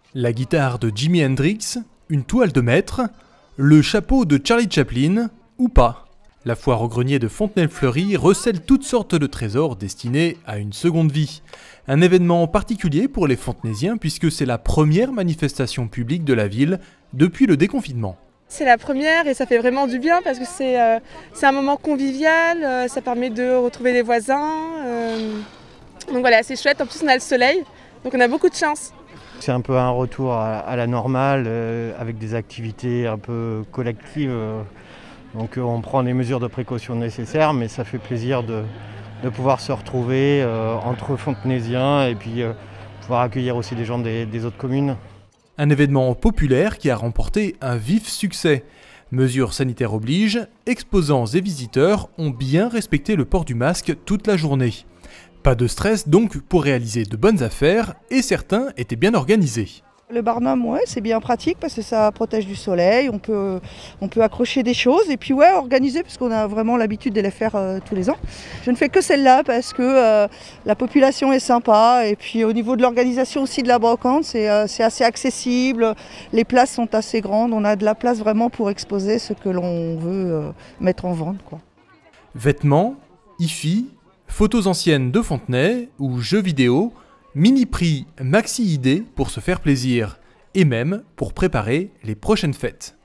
La guitare de Jimi Hendrix, une toile de maître, le chapeau de Charlie Chaplin, ou pas. La foire au grenier de Fontenay-le-Fleury recèle toutes sortes de trésors destinés à une seconde vie. Un événement particulier pour les Fontenaisiens puisque c'est la première manifestation publique de la ville depuis le déconfinement. C'est la première et ça fait vraiment du bien parce que c'est un moment convivial, ça permet de retrouver les voisins. Donc voilà, c'est chouette, en plus on a le soleil, donc on a beaucoup de chance. C'est un peu un retour à la normale avec des activités un peu collectives. Donc on prend les mesures de précaution nécessaires, mais ça fait plaisir de pouvoir se retrouver entre Fontenaisiens et puis pouvoir accueillir aussi des gens des autres communes. Un événement populaire qui a remporté un vif succès. Mesures sanitaires obligent, exposants et visiteurs ont bien respecté le port du masque toute la journée. Pas de stress donc pour réaliser de bonnes affaires et certains étaient bien organisés. Le barnum, ouais, c'est bien pratique parce que ça protège du soleil, on peut accrocher des choses et puis ouais, organiser parce qu'on a vraiment l'habitude de les faire tous les ans. Je ne fais que celle-là parce que la population est sympa et puis au niveau de l'organisation aussi de la brocante, c'est assez accessible, les places sont assez grandes, on a de la place vraiment pour exposer ce que l'on veut mettre en vente, quoi. Vêtements, hi-fi, photos anciennes de Fontenay ou jeux vidéo, mini-prix maxi idées pour se faire plaisir et même pour préparer les prochaines fêtes.